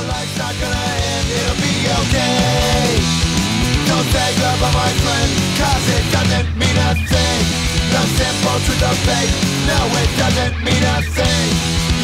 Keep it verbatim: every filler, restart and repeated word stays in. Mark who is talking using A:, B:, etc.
A: life's not gonna end, it'll be okay. Don't say goodbye, my friend, cause it doesn't mean a thing. The simple truth of fate, no, it doesn't mean a thing.